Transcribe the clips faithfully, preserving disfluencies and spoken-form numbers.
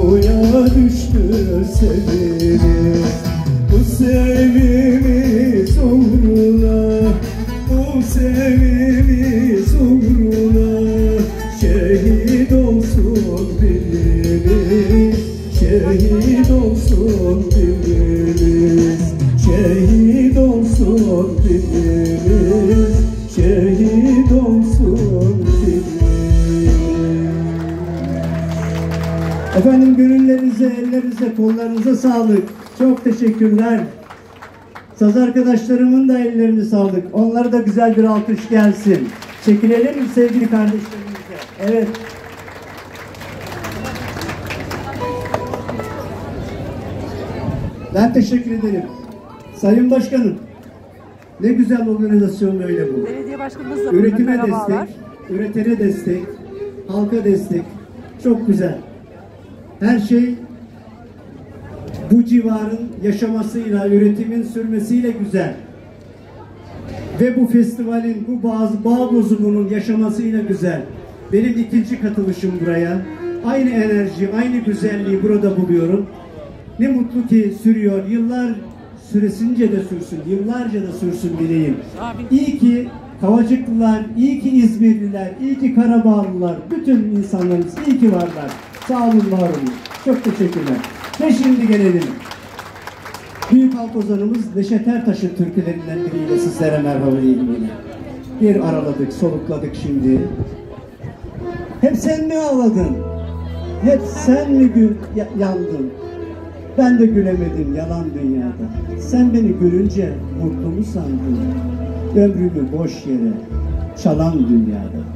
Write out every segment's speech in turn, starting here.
suya düştü sevimiz. Bu sevimiz uğruna, bu sevimiz uğruna şehit olsun birimiz, şehit olsun birimiz, şehit olsun birimiz, şehit olsun birimiz. Efendim gönüllerinize, ellerinize, kollarınıza sağlık. Çok teşekkürler. Saz arkadaşlarımın da ellerine sağlık. Onlara da güzel bir alkış gelsin. Çekilelim mi sevgili kardeşlerimize? Evet. Ben teşekkür ederim. Sayın Başkanım, ne güzel organizasyon böyle bu. Belediye başkanımız da üretime destek, üretene destek, halka destek. Çok güzel. Her şey bu civarın yaşamasıyla, üretimin sürmesiyle güzel. Ve bu festivalin, bu bazı bağ bozumunun yaşamasıyla güzel. Benim ikinci katılışım buraya. Aynı enerji, aynı güzelliği burada buluyorum. Ne mutlu ki sürüyor. Yıllar süresince de sürsün, yıllarca da sürsün dileğim. İyi ki Kavacıklılar, iyi ki İzmirliler, iyi ki Karabağlılar, bütün insanlarımız iyi ki varlar. Sağ olun, var olun. Çok teşekkürler. Ve şimdi gelelim. Büyük halk ozanımız Neşet Ertaş'ın türkülerinden biriyle sizlere merhaba diyelim yine. Bir araladık, solukladık şimdi. Hep sen mi ağladın? Hep sen mi gül yandın? Ben de gülemedim yalan dünyada. Sen beni görünce mutlu mu sandın? Ömrümü boş yere çalan dünyada.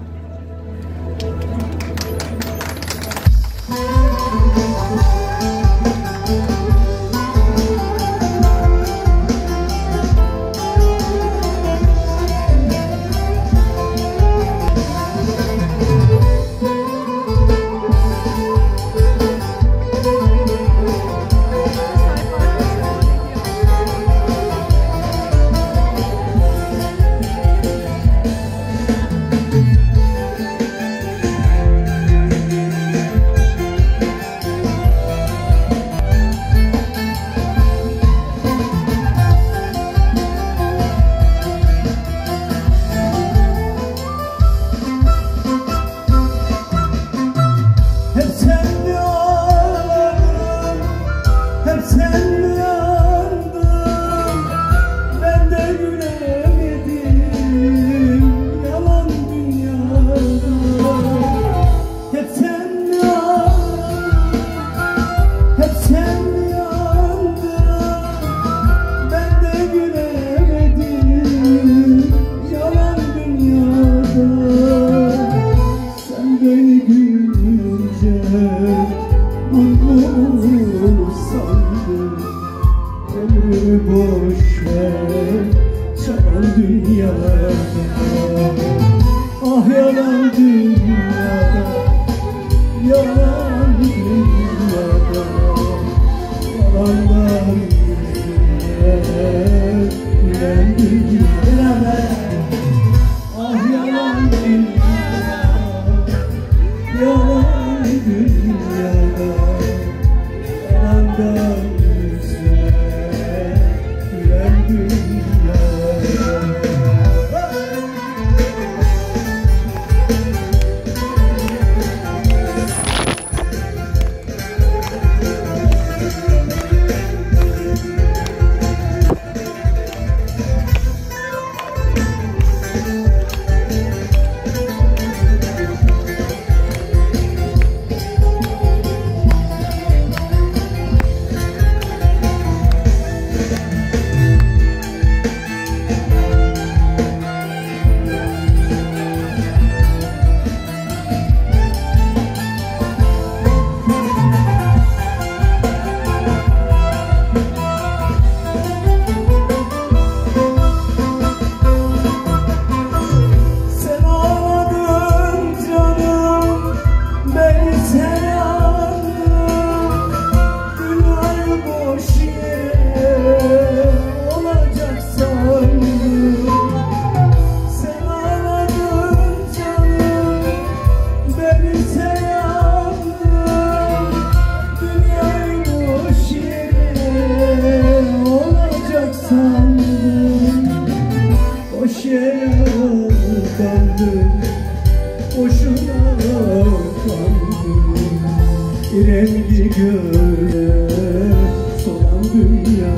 rengi göre solan dünya.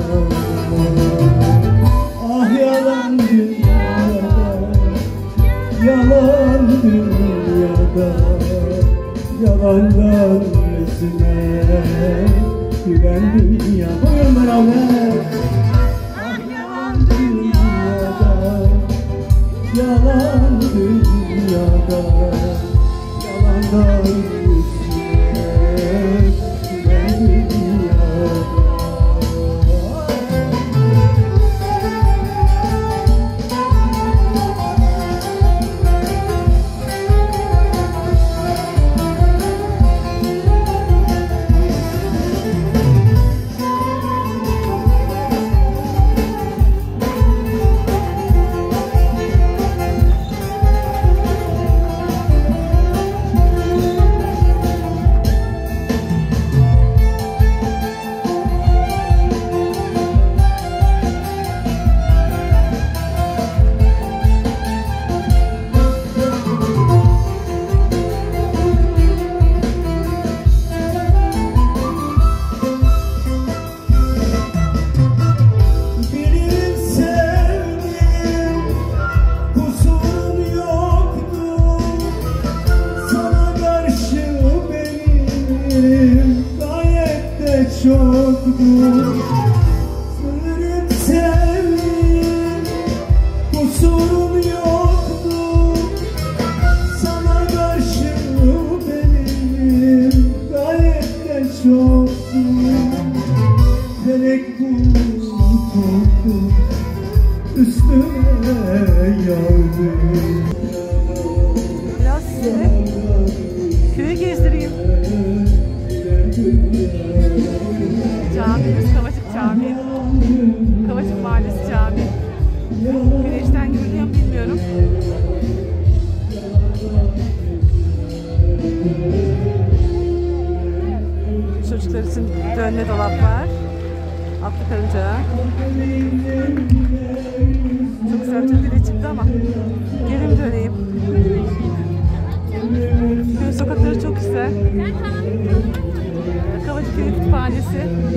Ah yalan dünyada, yalan dünyada, yalandan yüzüne gülen dünya. Buyurun beraber. Ah yalan dünyada, yalan dünyada, yalandan yüzüne gülen dünyada. Çoktur sırrım sevdim, kusurum yoktu. Sana karşı benim gayet de çoktu. Felek buluttu, üstüme yağdı. Biraz size köyü gezdireyim. Camimiz Kavacık Camii. Kavacık Mahallesi Camii. Güneşten görünüyor mu bilmiyorum. Çocuklar için dönme dolap var. Atlı karınca. Çok güzel Türkiye'de çıktı ama gelin döneyim. Köy sokakları çok güzel. Kavacık Köy Kütüphanesi.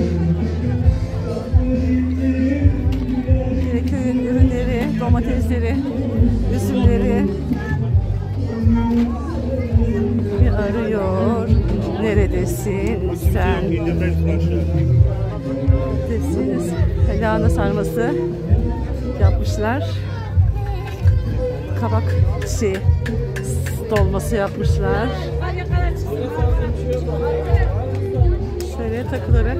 Yine köyün ürünleri, domatesleri, üzümleri. Bir arıyor. Neredesin sen? Neredesiniz? Lahana sarması yapmışlar. Kabak şey, dolması yapmışlar. Şöyle takıları.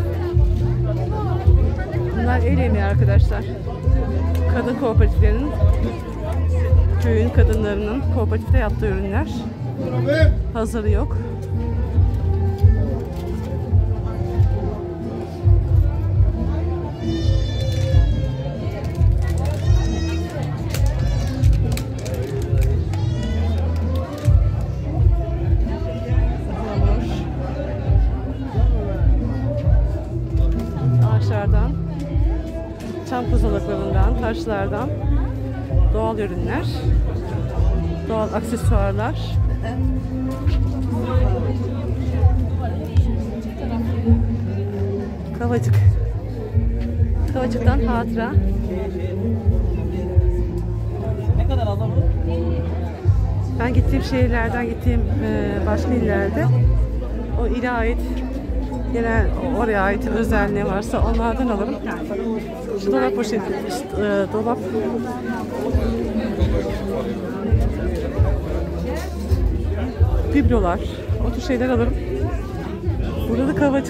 Bunlar el emeği arkadaşlar. Kadın kooperatiflerinin, köyün kadınlarının kooperatifte yaptığı ürünler. Hazırı yok. Ağaçlardan, çam kozalaklarından, taşlardan doğal ürünler, doğal aksesuarlar. Kavacık. Kavacık'tan hatıra. Ne kadar adam? Ben gittiğim şehirlerden, gittiğim başka illerde o ile ait, genel oraya ait özel ne varsa onlardan alırım. Şu dolap poşeti, işte, e, dolap biblolar, o tür şeyler alırım. Burada da Kavacık.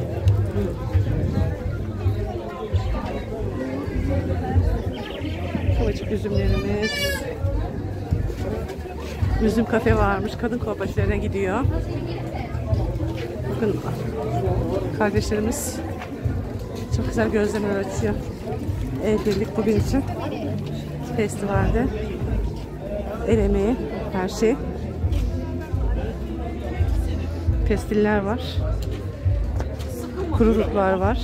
Kavacık üzümlerimiz. Üzüm kafe varmış. Kadın kooperatiflerine gidiyor. Bakın kardeşlerimiz çok güzel gözleme öğretiyor. El birlik bugün için festivalde. El emeği, her şey. Pestiller var. Kuruluklar var.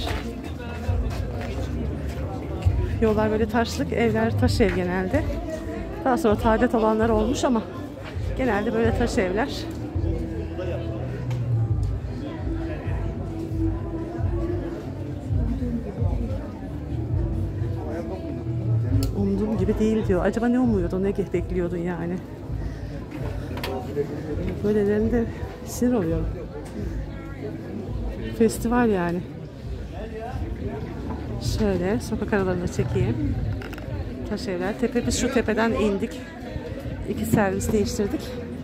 Yollar böyle taşlık, evler taş ev genelde. Daha sonra tadilat olanlar olmuş ama genelde böyle taş evler. değil diyor. Acaba ne umuyordun, ne bekliyordun yani? Böylelerinde sinir oluyorum. Festival yani. Şöyle sokak aralarını çekeyim. Taş evler. Tepe, biz şu tepeden indik. İki servis değiştirdik.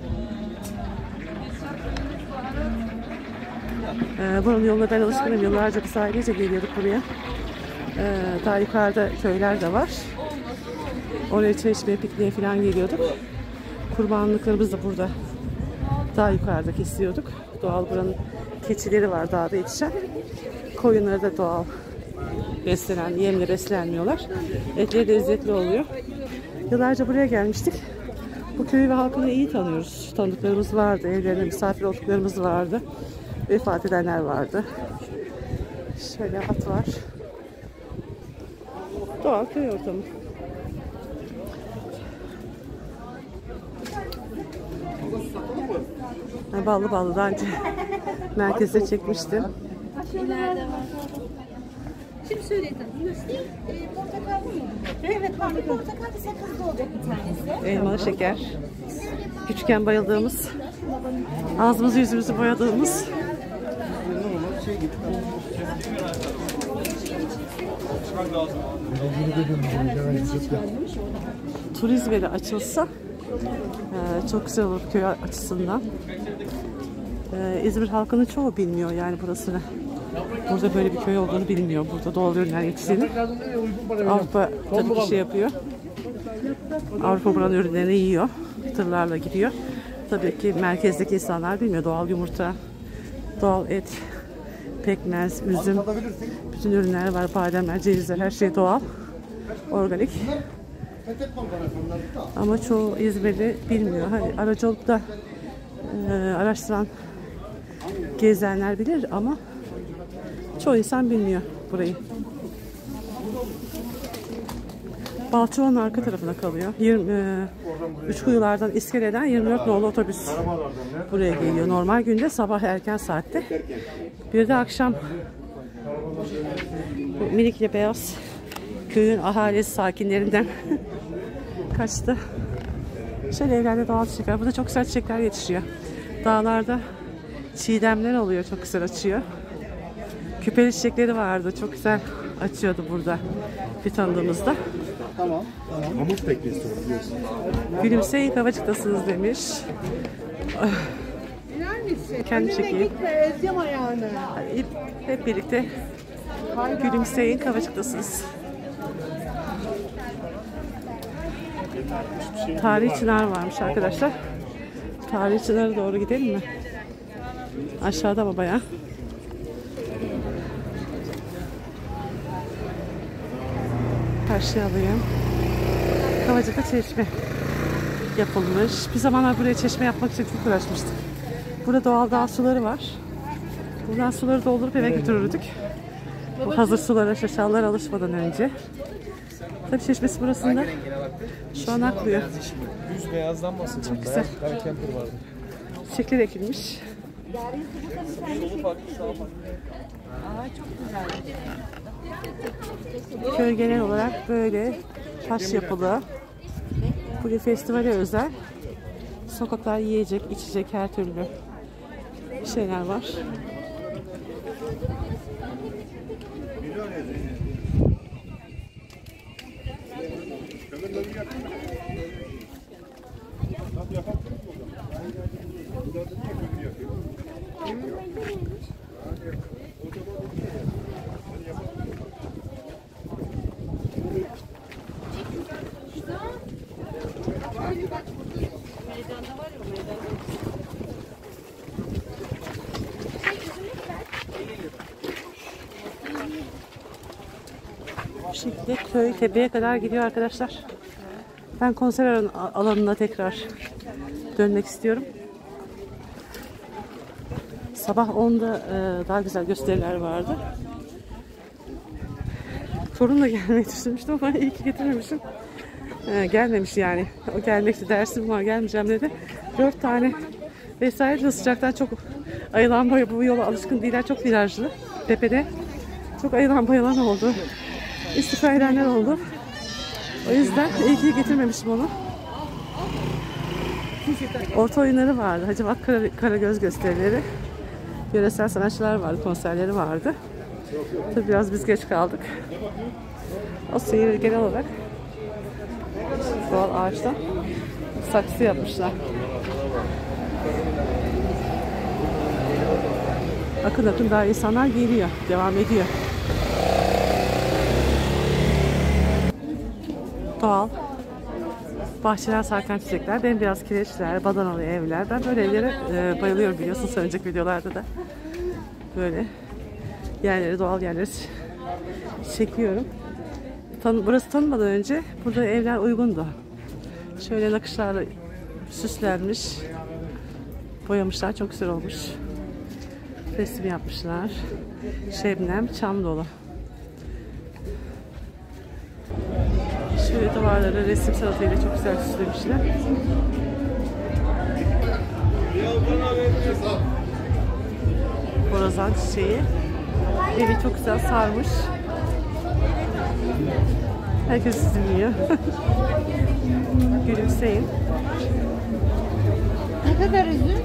Ee, buranın yoluna ben alışkınım. Yıllarca biz ailece geliyorduk buraya. Ee, daha yukarıda köyler de var. Oraya çay içmeye, pikniğe falan geliyorduk. Kurbanlıklarımız da burada. Daha yukarıda kesiyorduk. Doğal buranın keçileri var dağda yetişen. Koyunları da doğal beslenen, yemle beslenmiyorlar. Etleri lezzetli oluyor. Yıllarca buraya gelmiştik. Bu köyü ve halkını iyi tanıyoruz. Tanıdıklarımız vardı, evlerine misafir olduklarımız vardı. Vefat edenler vardı. Şöyle at var. Doğal köy ortamı. Ballı ballı daha önce merkezde çekmiştim. Şimdi söyledim. E, portakal mı? Evet, portakal. Portakal da sakızlı olacak bir tanesi. Elmalı şeker. Küçükken bayıldığımız, ağzımızı yüzümüzü boyadığımız. Turizme de açılsa e, çok güzel olur köy açısından. E, İzmir halkının çoğu bilmiyor yani burasını. Burada böyle bir köy olduğunu bilmiyor. Burada doğal ürünler yetiştiğini. Avrupa tabii ki şey yapıyor. Avrupa buranın ürünlerini yiyor. Tırlarla gidiyor. Tabii ki merkezdeki insanlar bilmiyor. Doğal yumurta, doğal et, pekmez, üzüm. Bütün ürünler var. Bademler, cevizler, her şey doğal. Organik. Ama çoğu İzmirli bilmiyor. Hani aracı olup da e, araştıran, gezenler bilir ama çoğu insan bilmiyor burayı. Balçova'nın arka tarafına kalıyor. yirmi, üç kuyulardan iskeleden yirmi dört nolu otobüs buraya geliyor. Normal günde sabah erken saatte. Bir de akşam bu minikle beyaz köyün ahalisi sakinlerinden kaçtı. Şöyle evlerde doğal çiçekler. Burada çok güzel çiçekler yetişiyor. Dağlarda çiğdemler oluyor. Çok güzel açıyor. Küpeli çiçekleri vardı. Çok güzel açıyordu burada bir tanıdığımızda. Tamam. Tamam. Pamuk teknesi biliyorsun. Gülümseyin Kavacık'tasınız demiş. Kendi çekeyim. Ezeceğim ayağını. Hep, hep birlikte Gülümseyin Kavacık'tasınız. Tarihi çınar varmış arkadaşlar. Tarihi çınara doğru gidelim mi? Aşağıda baba ya. Karşıya alayım. Kavacık'ta çeşme yapılmış. Bir zamanlar buraya çeşme yapmak için çok uğraşmıştık. Burada doğal dağ suları var. Buradan suları doldurup eve götürürdük. Bu hazır sulara şaşalar alışmadan önce. Tabii çeşmesi burasında. Şu an aklıyor. Düz beyazdan bahsediyorum. Çok güzel. Beyaz camper vardı. Çiçekler ekilmiş. Köy genel olarak böyle taş yapılı. Buraya festivale özel. Sokaklar yiyecek, içecek her türlü şeyler var. Bu şekilde köy tepeye kadar gidiyor arkadaşlar. Ben konser alanına tekrar dönmek istiyorum. Sabah onda daha güzel gösteriler vardı. Torunla gelmeyi düşünmüştüm ama iyi ki getirmemişim. Gelmemiş yani. O gelmekti, dersim var, gelmeyeceğim dedi. Dört tane vesaire de sıcaktan çok ayılan boya, bu yola alışkın değiller. Çok virajlı. Tepede çok ayılan boyalan oldu. İstifa edenler oldu. O yüzden iyi ki getirmemişim onu. Orta oyunları vardı. Hacivat Kara, Karagöz gösterileri. Yöresel sanatçılar vardı, konserleri vardı. Tabii biraz biz geç kaldık. O seyir genel olarak doğal ağaçtan saksı yapmışlar. Akın akın daha insanlar geliyor, devam ediyor. Doğal bahçeler, sarkan çiçekler, bembeyaz kireçler, badanalı evler. Ben böyle evlere e, bayılıyorum, biliyorsunuz önceki videolarda da. Böyle yerleri, doğal yerleri çekiyorum. Tan Burası tanınmadan önce burada evler uygundu. Şöyle nakışlarla süslenmiş, boyamışlar, çok güzel olmuş. Resim yapmışlar. Şebnem, çam dolu. Şöyle duvarları resim sanatıyla çok güzel süslemişler. Borazan çiçeği. Evi çok güzel sarmış. Herkes dinliyor. Gülümseyin. Ne kadar üzüm?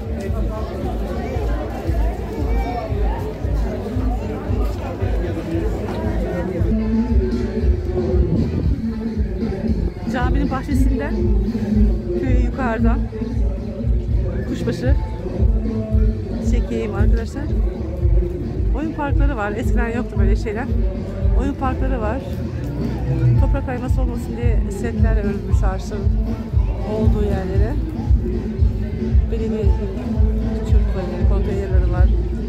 Caminin bahçesinden köye yukarıdan kuşbaşı çekeyim arkadaşlar. Oyun parkları var. Eskiden yoktu böyle şeyler. Oyun parkları var. Toprak kayması olmasın diye setlerle örülmüş ağaçların olduğu yerlere. Belediye çocukları, konteynerleri var.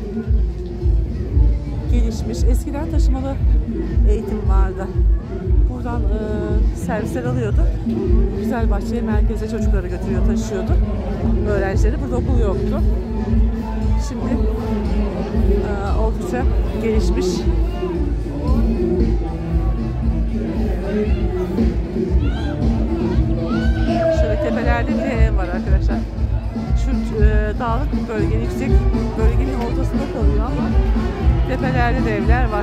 Gelişmiş. Eskiden taşımalı eğitim vardı. Buradan e, servisler alıyordu. Güzelbahçe merkeze çocukları götürüyor, taşıyordu. Öğrencileri. Burada okul yoktu. Şimdi e, oldukça gelişmiş. Şöyle tepelerde bir ev var arkadaşlar. Şu e, dağlık bir bölge, yüksek bölgenin ortasında kalıyor ama tepelerde de evler var.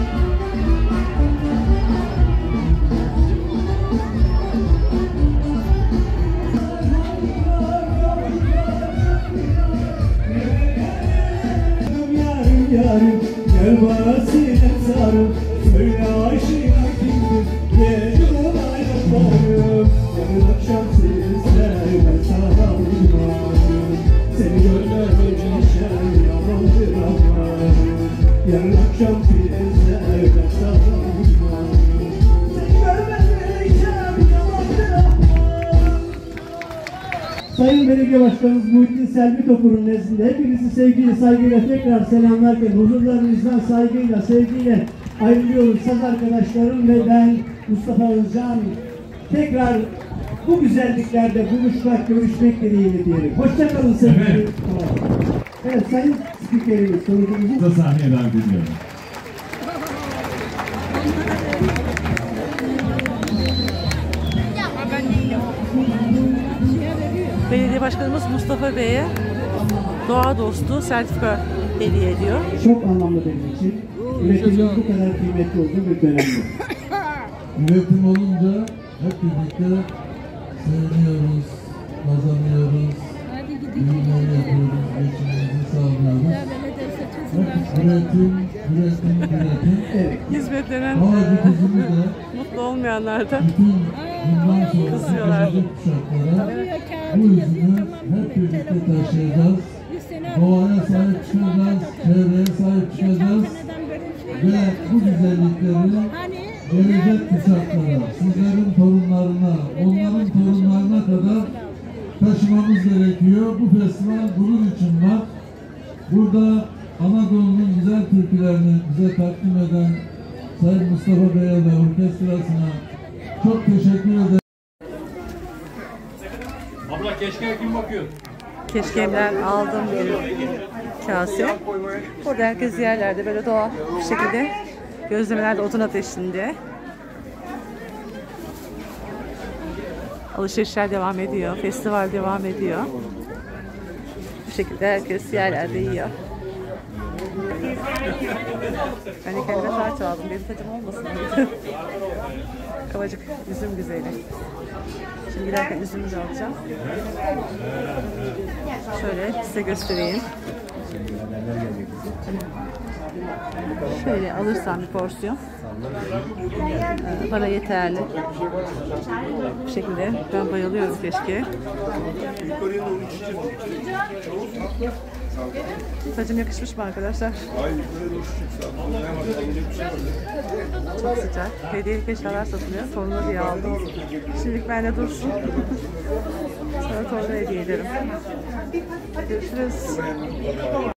Yarım, gel bana sinem sarım, söyle aşığına kimdir, gel yola yaparım. Yarın akşam sizlerle sarılmalım, seni görmemek için yamandır amarım. Yarın akşam sizlerle sarılmalım, seni görmemek için yamandır amarım. Sayın Belediye Başkanımız Muhittin Selvi Topur'un nezdinde hepinizi sevgiyle, saygıyla tekrar selamlarken huzurlarınızdan saygıyla, sevgiyle ayrılıyoruz. Saz arkadaşlarım ve ben Mustafa Özcan. Tekrar bu güzelliklerde buluşmak, görüşmek dileğiyle diyelim. Hoşça kalın sevgili. Evet, evet sayın spikerimiz, sonucumuzu da sahneye davet ediyorum. Belediye Başkanımız Mustafa Bey'e doğa dostu sertifika hediye ediyor. çok anlamlı benim için. Üretimin bu kadar kıymetli olduğu bir dönemde. Üretim olunca hep birlikte seviniyoruz, kazanıyoruz, ürünleri yapıyoruz, geçimimizi sağlıyoruz. Hep üretim, üretim, üretim. Evet. Hizmet veren Ama e, bizim de mutlu olmayanlar da bütün bundan sonra kızıyorlar. gelecek kuşaklara bu yüzünü hep birlikte taşıyacağız. Doğaya sahip çıkacağız, çevreye sahip çıkacağız ve bu güzellikleri gelecek kuşaklara, sizlerin torunlarına, onların torunlarına kadar taşımamız gerekiyor. Bu festival bunun için var. Burada Anadolu'nun güzel türkülerini bize takdim eden Sayın Mustafa Bey'e ve orkestrasına çok teşekkür ederim. Abla keşke kim bakıyor? keşkemler aldım bir kase. Burada herkes yerlerde böyle doğal bir şekilde gözlemelerde odun ateşinde. Alışverişler devam ediyor, festival devam ediyor. Bu şekilde herkes yerlerde yiyor. Ben de kendime tarç aldım. Benim tacım olmasın. Kavacık üzüm güzeli. Şimdi giderken üzümü de alacağım. Şöyle size göstereyim. Şöyle alırsam bir porsiyon ee, bana yeterli. Bu şekilde ben bayılıyorum keşke. Saçım yakışmış mı arkadaşlar? Çok sıcak. Hediyelik eşyalar satılıyor. Torunu diye aldım. Şimdilik bende dursun. Sonra torunu hediye ederim. Görüşürüz.